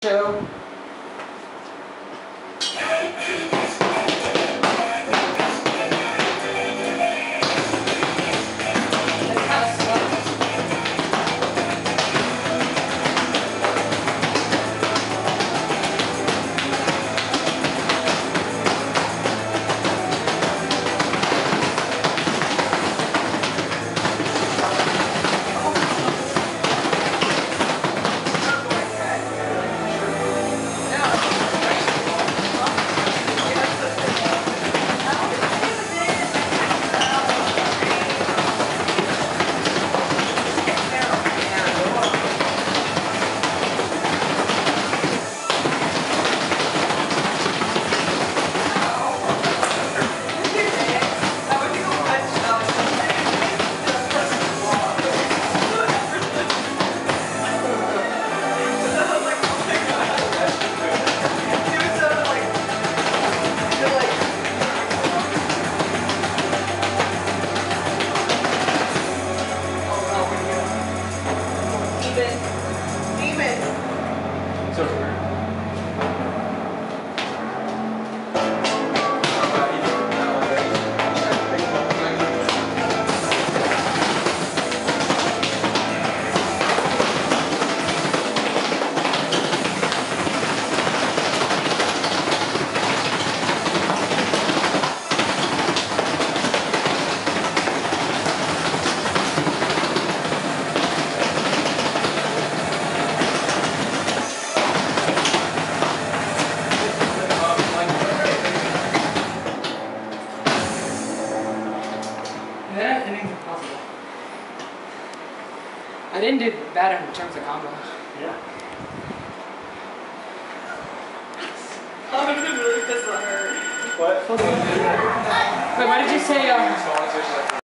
Show. I didn't do bad in terms of combo. Yeah. I'm gonna really piss on her. What? Wait, why did you say